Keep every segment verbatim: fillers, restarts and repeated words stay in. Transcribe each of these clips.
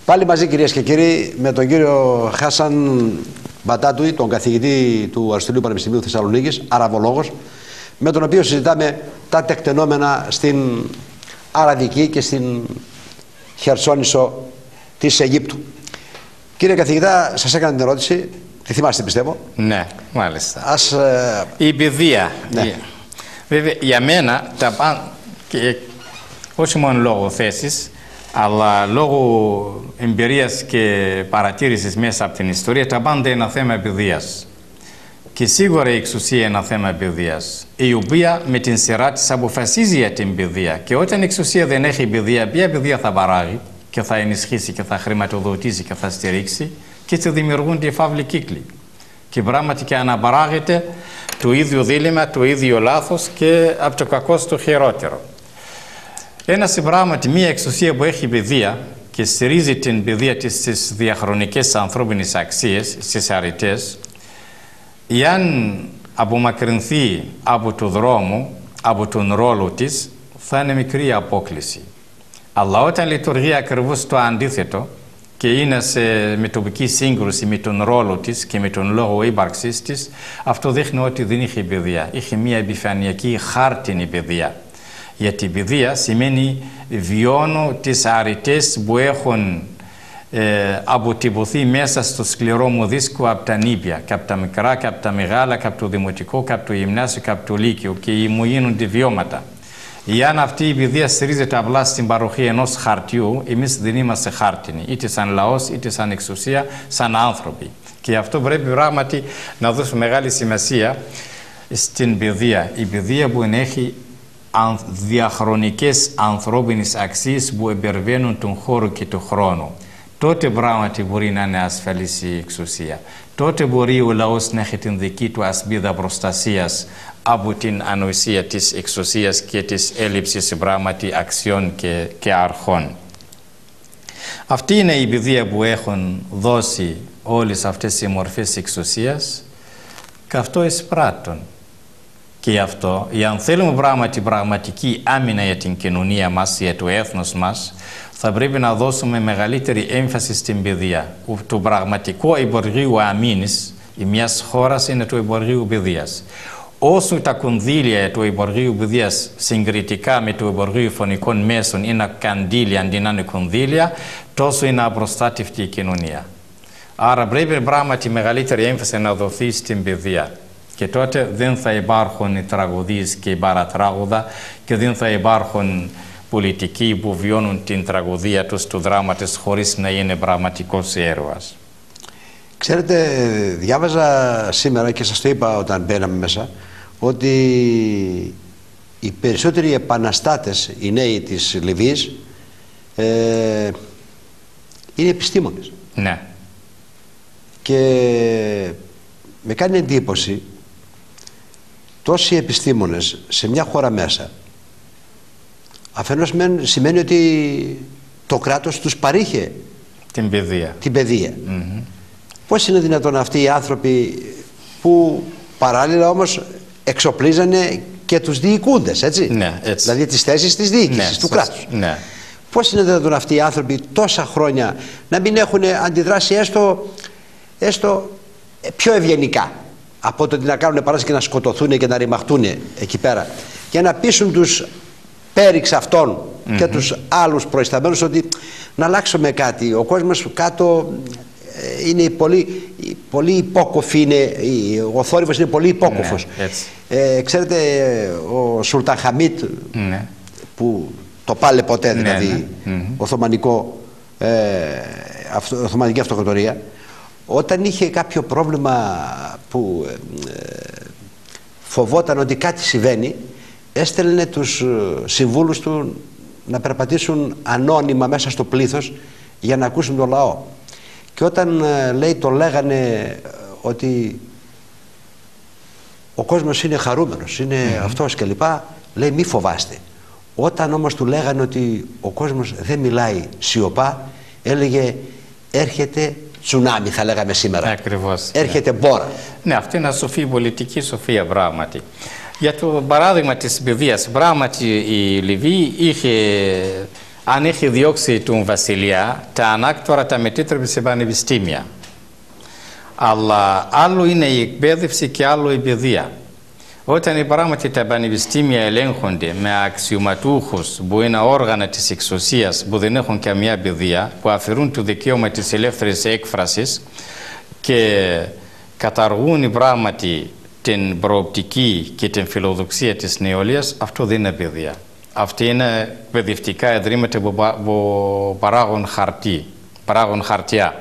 Πάλι μαζί, κυρίες και κύριοι, με τον κύριο Χάσαν Μπατάτουη, τον καθηγητή του Αριστοτελείου Πανεπιστημίου Θεσσαλονίκης, αραβολόγος, με τον οποίο συζητάμε τα τεκτενόμενα στην Αραβική και στην Χερσόνησο της Αιγύπτου. Κύριε καθηγητά, σας έκανα την ερώτηση, τη θυμάστε πιστεύω. Ναι, μάλιστα. Ας, ε... Η παιδεία. Ναι. Η... Βέβαια, για μένα, τα παν... και... όχι μόνο λόγω θέσης, αλλά λόγω εμπειρίας και παρατήρησης μέσα από την ιστορία, τα πάντα είναι ένα θέμα παιδείας. Και σίγουρα η εξουσία είναι ένα θέμα παιδείας, η οποία με την σειρά της αποφασίζει για την παιδεία. Και όταν η εξουσία δεν έχει παιδεία, ποια παιδεία θα παράγει και θα ενισχύσει και θα χρηματοδοτήσει και θα στηρίξει, και έτσι δημιουργούνται οι φαύλοι κύκλοι. Και πράγματι και αναπαράγεται το ίδιο δίλημμα, το ίδιο λάθος και από το κακό στο χειρότερο. Ένα πράγματι, μια εξουσία που έχει παιδεία και στηρίζει την παιδεία της στις διαχρονικές ανθρώπινες αξίες, στις αρετές, εάν απομακρυνθεί από το δρόμο, από τον ρόλο της, θα είναι μικρή απόκληση. Αλλά όταν λειτουργεί ακριβώς το αντίθετο και είναι σε μετοπική σύγκρουση με τον ρόλο της και με τον λόγο ύπαρξής της, αυτό δείχνει ότι δεν είχε παιδεία. Είχε μια επιφανειακή χάρτινη παιδεία. Γιατί η παιδεία σημαίνει βιώνω τις αρετές που έχουν ε, αποτυπωθεί μέσα στο σκληρό μου δίσκο από τα νήπια, και από τα μικρά και από τα μεγάλα, και από το δημοτικό και από το γυμνάσιο και από το λύκειο, και μου γίνονται βιώματα. Εάν αυτή η παιδεία στηρίζεται απλά στην παροχή ενός χαρτιού, εμείς δεν είμαστε χάρτινοι, είτε σαν λαός, είτε σαν εξουσία, σαν άνθρωποι. Και αυτό πρέπει πράγματι να δώσουμε μεγάλη σημασία στην παιδεία. Η παιδεία που έχει διαχρονικές ανθρώπινες αξίες που υπερβαίνουν τον χώρο και τον χρόνο. Τότε πράγματι μπορεί να είναι ασφαλής η εξουσία. Τότε μπορεί ο λαός να έχει την δική του ασπίδα προστασίας από την ανοησία της εξουσίας και της έλλειψης πράγματι αξιών και, και αρχών. Αυτή είναι η παιδεία που έχουν δώσει όλες αυτές οι μορφές εξουσίας, και αυτό εισπράττουν. Και γι' αυτό, αν θέλουμε πράγματι πραγματική άμυνα για την κοινωνία μας, για το έθνος μας, θα πρέπει να δώσουμε μεγαλύτερη έμφαση στην παιδεία. Το πραγματικό υπουργείο αμήνης μιας χώρας είναι το υπουργείο παιδείας. Όσο τα κονδύλια του υπουργείου παιδείας συγκριτικά με το υπουργείο φωνικών μέσων είναι καντήλια αντί να είναι κονδύλια, τόσο είναι απροστάτευτη η κοινωνία. Άρα πρέπει πράγματι μεγαλύτερη έμφαση να δοθεί στην παιδεία. Και τότε δεν θα υπάρχουν οι τραγωδίες και οι παρατράγουδα, και δεν θα υπάρχουν πολιτικοί που βιώνουν την τραγωδία τους, το δράμα της, χωρίς να είναι πραγματικός έρωας. Ξέρετε, διάβαζα σήμερα και σας το είπα όταν μπαίναμε μέσα, ότι οι περισσότεροι επαναστάτες, οι νέοι της Λιβύης, ε, είναι επιστήμονες. Ναι. Και με κάνει εντύπωση τόσοι επιστήμονες σε μια χώρα μέσα. Αφενός σημαίνει ότι το κράτος τους παρήχε την παιδεία. Την παιδεία. Mm-hmm. Πώς είναι δυνατόν αυτοί οι άνθρωποι που παράλληλα όμως εξοπλίζανε και τους διοικούντες, έτσι? Ναι, έτσι. Δηλαδή τις θέσεις της διοίκησης, ναι, του κράτους. Ναι. Πώς είναι δυνατόν αυτοί οι άνθρωποι τόσα χρόνια να μην έχουν αντιδράσει έστω, έστω πιο ευγενικά από το ότι να κάνουν παράσταση και να σκοτωθούν και να ρημαχτούν εκεί πέρα, και να πείσουν τους πέριξ αυτών mm-hmm. και τους άλλους προϊσταμένους ότι να αλλάξουμε κάτι. Ο κόσμος κάτω είναι πολύ, πολύ υπόκοφη, είναι, ο θόρυβος είναι πολύ υπόκοφος. Ναι, ε, ξέρετε, ο Σουλτάν Χαμίτ, ναι. που το πάλε ποτέ, δηλαδή, ναι, ναι. Οθωμανικό, ε, αυτο, Οθωμανική Αυτοκρατορία, όταν είχε κάποιο πρόβλημα που ε, φοβόταν ότι κάτι συμβαίνει, έστελνε τους συμβούλους του να περπατήσουν ανώνυμα μέσα στο πλήθος για να ακούσουν τον λαό. Και όταν ε, λέει, το λέγανε ότι ο κόσμος είναι χαρούμενος, είναι mm-hmm. αυτός κλπ, λέει μη φοβάστε. Όταν όμως του λέγανε ότι ο κόσμος δεν μιλάει, σιωπά, έλεγε έρχεται τσουνάμι, θα λέγαμε σήμερα. Ακριβώς. Έρχεται ναι. μπόρα. Ναι, αυτή είναι σοφή, πολιτική σοφία πράγματι. Για το παράδειγμα της παιδείας, πράγματι η Λιβύη είχε αν έχει διώξει τον βασιλιά, τα ανάκτορα τα μετέτρεπε σε πανεπιστήμια. Αλλά άλλο είναι η εκπαίδευση και άλλο η παιδεία. Όταν πράγματι τα πανεπιστήμια ελέγχονται με αξιωματούχους που είναι όργανα της εξουσίας που δεν έχουν καμιά παιδεία, που αφαιρούν το δικαίωμα της ελεύθερης έκφρασης και καταργούν πράγματι την προοπτική και την φιλοδοξία της νεολαίας, αυτό δεν είναι παιδεία. Αυτή είναι παιδευτικά ιδρύματα που παράγουν χαρτί, παράγουν χαρτιά.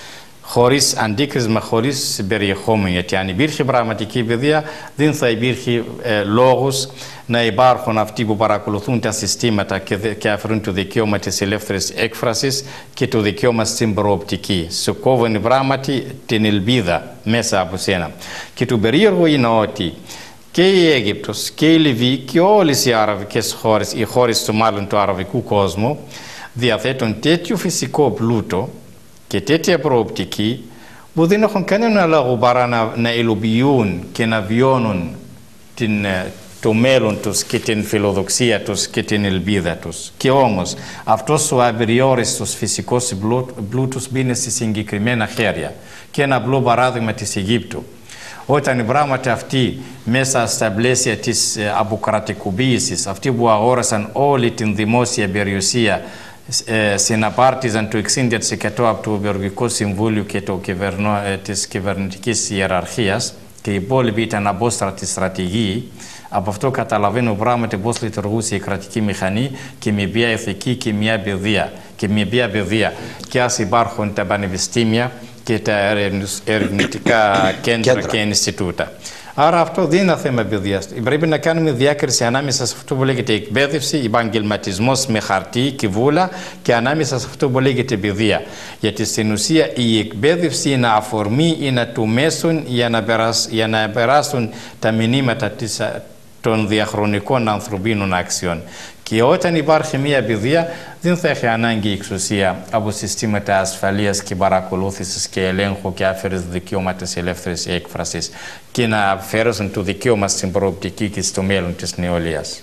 Χωρίς αντίκρισμα, χωρίς περιεχόμενο. Γιατί αν υπήρχε πραγματική παιδεία, δεν θα υπήρχε ε, λόγος να υπάρχουν αυτοί που παρακολουθούν τα συστήματα και, και αφαιρούν το δικαίωμα της ελεύθερης έκφρασης και το δικαίωμα στην προοπτική. Σου κόβουν πράγματι την ελπίδα μέσα από σένα. Και το περίεργο είναι ότι και η Αίγυπτος και η Λιβύη και όλες οι αραβικές χώρες, οι χώρες του μάλλον του αραβικού κόσμου, διαθέτουν τέτοιο φυσικό πλούτο και τέτοια προοπτική που δεν έχουν κανένα λόγο παρά να, να υλοποιούν και να βιώνουν την, το μέλλον τους και την φιλοδοξία τους και την ελπίδα τους. Και όμως αυτός ο απεριόριστος φυσικός πλούτος μπαίνει σε συγκεκριμένα χέρια. Και ένα απλό παράδειγμα της Αιγύπτου. Όταν οι πράγματι αυτοί μέσα στα πλαίσια της αποκρατικοποίησης, αυτοί που αγόρασαν όλη την δημόσια περιουσία, Ε, συναπάρτιζαν το εξήντα τοις εκατό από το Υπουργικό Συμβούλιο και το κυβερνό, ε, της κυβερνητικής ιεραρχίας και οι υπόλοιποι ήταν απόστρατοι στρατηγοί. Από αυτό καταλαβαίνω πράγματι πώς λειτουργούσε η κρατική μηχανή και με ποια ηθική και μια παιδεία. Και με ποια παιδεία. Και ας υπάρχουν τα πανεπιστήμια και τα ερευνητικά κέντρα, κέντρα και Ινστιτούτα. Άρα αυτό δεν είναι θέμα παιδείας. Πρέπει να κάνουμε διάκριση ανάμεσα σε αυτό που λέγεται εκπαίδευση, επαγγελματισμός με χαρτί και βούλα και ανάμεσα σε αυτό που λέγεται παιδεία. Γιατί στην ουσία η εκπαίδευση είναι αφορμή, είναι του μέσων για να, περάσ, για να περάσουν τα μηνύματα της, των διαχρονικών ανθρωπίνων αξιών. Και όταν υπάρχει μια παιδεία, δεν θα έχει ανάγκη η εξουσία από συστήματα ασφαλείας και παρακολούθησης και ελέγχου και αφαίρεση δικαιώματος της ελεύθερης έκφρασης και να αφαίρεσουν το δικαίωμα στην προοπτική και στο μέλλον της νεολαίας.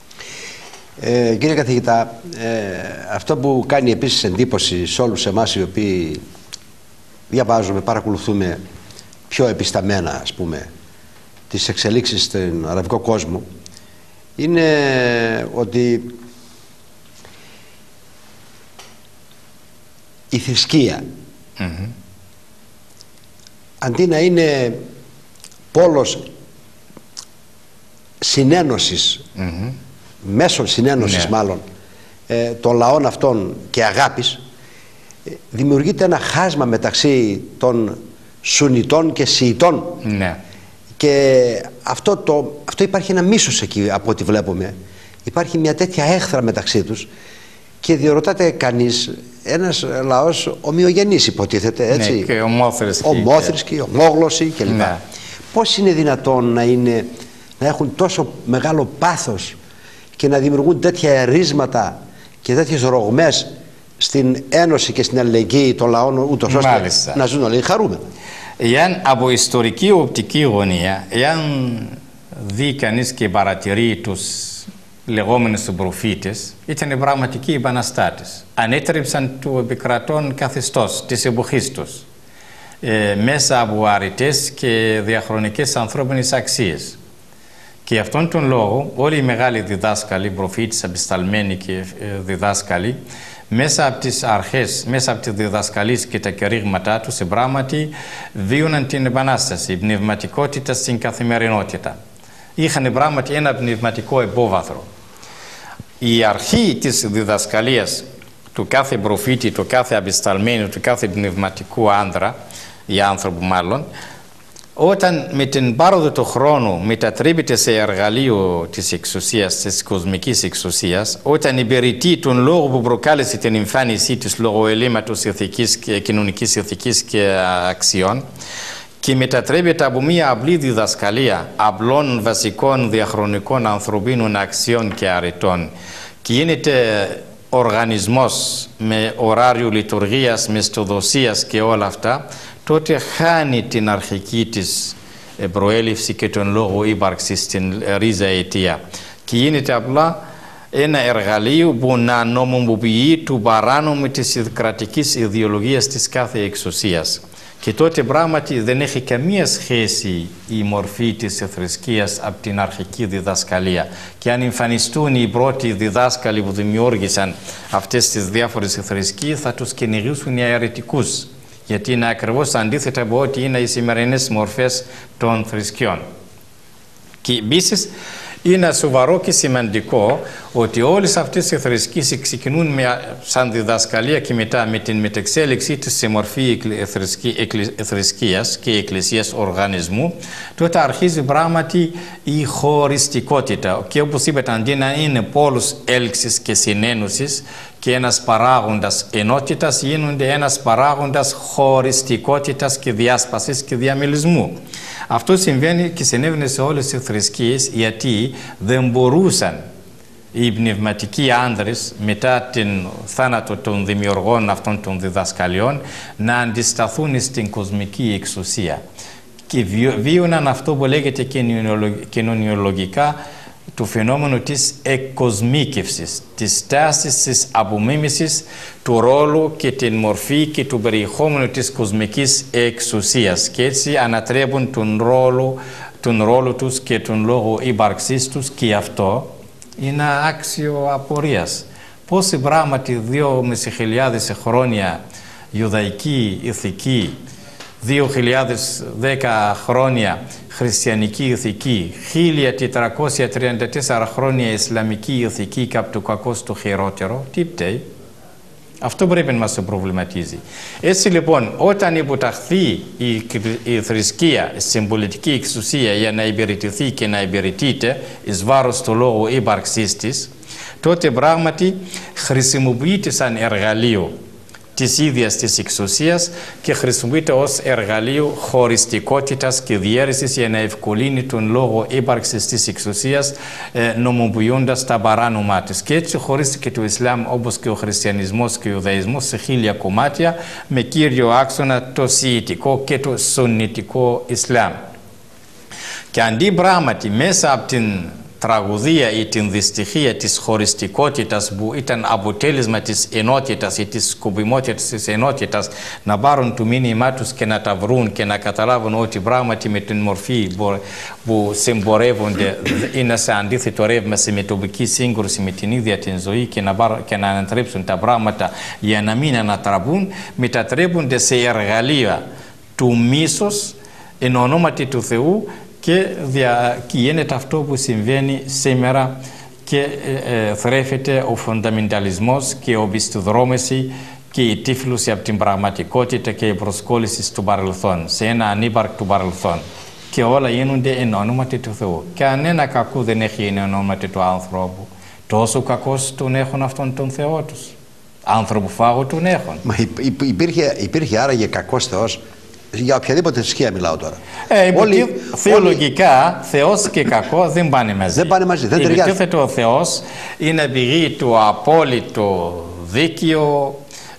Ε, κύριε καθηγητά, ε, αυτό που κάνει επίσης εντύπωση σε όλους εμάς οι οποίοι διαβάζουμε, παρακολουθούμε πιο επισταμένα, ας πούμε, τις εξελίξεις στον αραβικό κόσμο, είναι ότι η θρησκεία mm-hmm. αντί να είναι πόλος συνένωσης, mm-hmm. μέσων συνένωσης yeah. μάλλον ε, των λαών αυτών και αγάπης, ε, δημιουργείται ένα χάσμα μεταξύ των Σουνιτών και Σιητών yeah. και αυτό, το, αυτό υπάρχει ένα μίσος εκεί από ό,τι βλέπουμε. Υπάρχει μια τέτοια έχθρα μεταξύ τους και διερωτάται κανείς, ένας λαός ομοιογενής υποτίθεται, έτσι, ναι, και ομόθρησκοι, ομόθρησκοι, ομόγλωσσοι κλπ. Ναι. Πώς είναι δυνατόν να, είναι, να έχουν τόσο μεγάλο πάθος και να δημιουργούν τέτοια ερίσματα και τέτοιες ρογμές στην ένωση και στην αλληλεγγύη των λαών, ούτως ώστε Μάλιστα. να ζουν όλοι χαρούμενοι? Εάν από ιστορική οπτική γωνία, εάν δει κανείς και παρατηρεί τους λεγόμενους προφήτες, ήταν πραγματικοί επαναστάτες. Ανέτρεψαν το επικρατών καθεστώς της εποχής τους ε, μέσα από αρετές και διαχρονικές ανθρώπινες αξίες. Και αυτόν τον λόγο όλοι οι μεγάλοι διδάσκαλοι, προφήτες, απεσταλμένοι και ε, διδάσκαλοι, μέσα από τις αρχές, μέσα από τις διδασκαλίες και τα κηρύγματά τους, πράγματι βίωναν την επανάσταση, η πνευματικότητα στην καθημερινότητα. Είχαν πράγματι ένα πνευματικό υπόβαθρο. Η αρχή της διδασκαλίας του κάθε προφήτη, του κάθε απεσταλμένου, του κάθε πνευματικού άνδρα, ή άνθρωπου μάλλον, όταν με την πάροδο του χρόνου μετατρέπεται σε εργαλείο της εξουσίας, της κοσμικής εξουσίας, όταν υπηρετεί τον λόγο που προκάλεσε την εμφάνισή της λόγω ελλείμματος ηθικής και κοινωνικής ηθικής και αξιών, και μετατρέπεται από μια απλή διδασκαλία απλών βασικών διαχρονικών ανθρωπίνων αξιών και αρετών και γίνεται οργανισμός με ωράριο λειτουργίας, με στοδοσίας και όλα αυτά, τότε χάνει την αρχική της προέλευση και τον λόγο ύπαρξης στην ρίζα αιτία και γίνεται απλά ένα εργαλείο που να νομιμοποιεί του παράνομου της κρατικής ιδεολογίας της κάθε εξουσίας. Και τότε πράγματι δεν έχει καμία σχέση η μορφή της θρησκείας από την αρχική διδασκαλία. Και αν εμφανιστούν οι πρώτοι διδάσκαλοι που δημιούργησαν αυτές τις διάφορες θρησκείες, θα τους κυνηγήσουν οι αιρετικούς. Γιατί είναι ακριβώς αντίθετα από ό,τι είναι οι σημερινές μορφές των θρησκειών. Και επίσης, είναι σοβαρό και σημαντικό ότι όλες αυτές οι θρησκείες ξεκινούν με, σαν διδασκαλία και μετά με την μετεξέλιξή της σε μορφή θρησκείας και εκκλησίας οργανισμού, τότε αρχίζει πράγματι η χωριστικότητα. Και όπως είπατε, αντί να είναι πόλος έλξης και συνένωσης και ένας παράγοντας ενότητας, γίνονται ένας παράγοντας χωριστικότητας και διάσπασης και διαμελισμού. Αυτό συμβαίνει και συνέβαινε σε όλες τις θρησκείες, γιατί δεν μπορούσαν οι πνευματικοί άνδρες μετά την θάνατο των δημιουργών αυτών των διδασκαλιών να αντισταθούν στην κοσμική εξουσία. Και βίωναν αυτό που λέγεται κοινωνιολογικά του φαινόμενου της εκκοσμίκευσης, της τάσης της απομίμησης του ρόλου και την μορφή και του περιεχόμενου της κοσμικής εξουσίας, και έτσι ανατρέπουν τον ρόλο, τον ρόλο τους και τον λόγο ύπαρξής τους, και αυτό είναι άξιο απορίας. Πόσοι πράγματι δύο με χιλιάδες χρόνια ιουδαϊκή ηθική, δύο χιλιάδες δέκα χρόνια χριστιανική ηθική, χίλια τετρακόσια τριάντα τέσσερα χρόνια ισλαμική ηθική και από το κακό στο χειρότερο, τι πταίει? Αυτό πρέπει να μας προβληματίζει. Έτσι λοιπόν, όταν υποταχθεί η, η θρησκεία στην πολιτική εξουσία για να υπηρετηθεί και να υπηρετείται εις βάρος του λόγου ύπαρξής της, τότε πράγματι χρησιμοποιείται σαν εργαλείο της ίδιας της εξουσίας και χρησιμοποιείται ως εργαλείο χωριστικότητας και διαίρεσης για να ευκολύνει τον λόγο ύπαρξης της εξουσίας, ε, νομοποιώντας τα παράνομά της. Και έτσι χωρίστηκε το Ισλάμ, όπως και ο χριστιανισμός και ο Ιουδαϊσμός, σε χίλια κομμάτια, με κύριο άξονα το σιητικό και το σουννιτικό Ισλάμ. Και αντί πράγματι μέσα από την τραγωδία ή την δυστυχία της χωριστικότητας που ήταν αποτέλεσμα της ενότητας ή της σκοπιμότητας της ενότητας να πάρουν το μήνυμά τους και να τα βρουν και να καταλάβουν ότι πράγματι με την μορφή που συμπορεύονται είναι σε αντίθετο ρεύμα, σε μετοπική σύγκρουση με την ίδια την ζωή, και να, πάρουν, και να ανατρέψουν τα πράγματα για να μην ανατραπούν, μετατρέπονται σε εργαλεία του μίσους εν ονόματι του Θεού. Και, δια, και γίνεται αυτό που συμβαίνει σήμερα και ε, ε, θρέφεται ο φονταμενταλισμός και η οπισθοδρόμηση και η τύφλωση από την πραγματικότητα και η προσκόλληση στο παρελθόν, σε ένα ανύπαρκτο παρελθόν. Και όλα γίνονται εν ονόματι του Θεού. Κανένα κακό δεν έχει εν ονόματι του άνθρωπου. Τόσο κακός τον έχουν αυτόν τον Θεό τους. Άνθρωπο φάγο τον έχουν. Μα υπήρχε, υπήρχε άραγε κακός Θεός? Για οποιαδήποτε θρησκεία μιλάω τώρα. Ε, όλοι, θεολογικά, όλοι... Θεός και κακό δεν πάνε μαζί. Δεν πάνε μαζί, δεν ταιριάζει. Υποτίθεται ο Θεός είναι πηγή του απόλυτο, δίκαιο,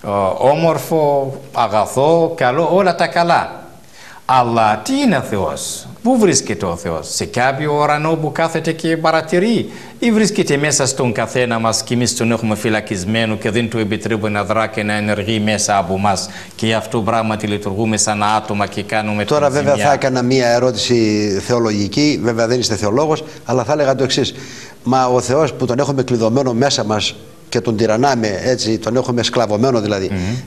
όμορφο, αγαθό, καλό, όλα τα καλά. Αλλά τι είναι ο Θεός? Πού βρίσκεται ο Θεός? Σε κάποιο ουρανό που κάθεται και παρατηρεί, ή βρίσκεται μέσα στον καθένα μας και εμείς τον έχουμε φυλακισμένο και δεν του επιτρέπουμε να δρά και να ενεργεί μέσα από μας, και γι' αυτό πράγματι λειτουργούμε σαν άτομα και κάνουμε. Τώρα βέβαια ζημιά. Θα έκανα μία ερώτηση θεολογική, βέβαια δεν είστε θεολόγος, αλλά θα έλεγα το εξής. Μα ο Θεός που τον έχουμε κλειδωμένο μέσα μας και τον τυραννάμε, έτσι, τον έχουμε σκλαβωμένο δηλαδή, mm-hmm.